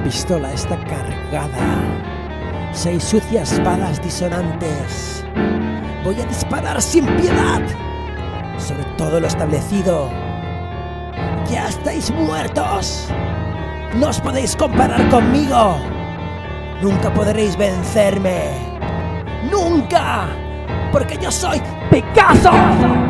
pistola está cargada. 6 sucias balas disonantes. Voy a disparar sin piedad sobre todo lo establecido. ¡Ya estáis muertos! ¡No os podéis comparar conmigo! ¡Nunca podréis vencerme! ¡Nunca! ¡Porque yo soy Picasso!